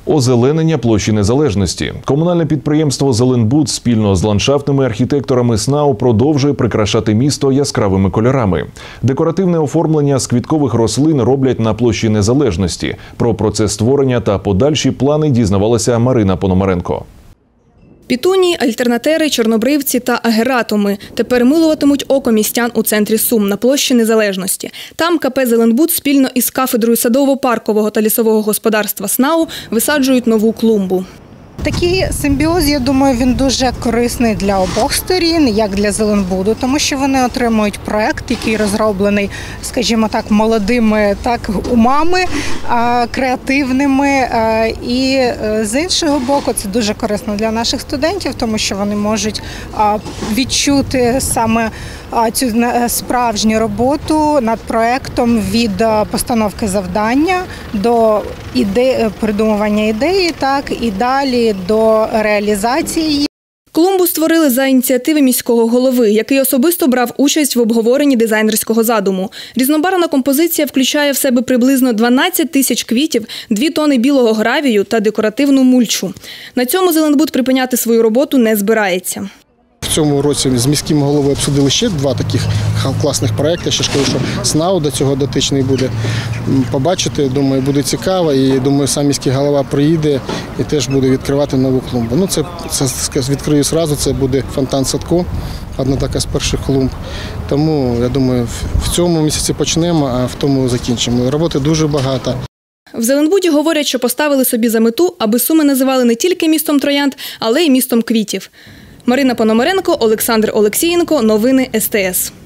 Озеленення площі Незалежності. Комунальне підприємство «Зеленбуд» спільно з ландшафтними архітекторами СНАУ продовжує прикрашати місто яскравими кольорами. Декоративне оформлення з квіткових рослин роблять на площі Незалежності. Про процес створення та подальші плани дізнавалася Марина Пономаренко. Пітунії, альтернатери, чорнобривці та агератуми тепер милуватимуть око містян у центрі Сум на площі Незалежності. Там КП «Зеленбуд» спільно із кафедрою садово-паркового та лісового господарства СНАУ висаджують нову клумбу. Такий симбіоз, я думаю, він дуже корисний для обох сторін, як для Зеленбуду, тому що вони отримують проект, який розроблений, скажімо так, молодими умами, креативними. І з іншого боку, це дуже корисно для наших студентів, тому що вони можуть відчути саме цю справжню роботу над проектом від постановки завдання до придумування ідеї, і далі до реалізації. Клумбу створили за ініціативи міського голови, який особисто брав участь в обговоренні дизайнерського задуму. Різнобарвна композиція включає в себе приблизно 12 тисяч квітів, 2 тони білого гравію та декоративну мульчу. На цьому «Зеленбуд» припиняти свою роботу не збирається. В цьому році з міським головою обсудили ще 2 таких класних проекти. Я ще ж кажу, що СНАУ до цього дотичний буде. Побачити, думаю, буде цікаво. І думаю, сам міський голова приїде і теж буде відкривати нову клумбу. Ну, це відкрию одразу, це буде фонтан Садко, одна така з перших клумб. Тому, я думаю, в цьому місяці почнемо, а в тому закінчимо. Роботи дуже багато. В «Зеленбуді» говорять, що поставили собі за мету, аби Суми називали не тільки містом троянд, але й містом квітів. Марина Пономаренко, Олександр Олексієнко. Новини СТС.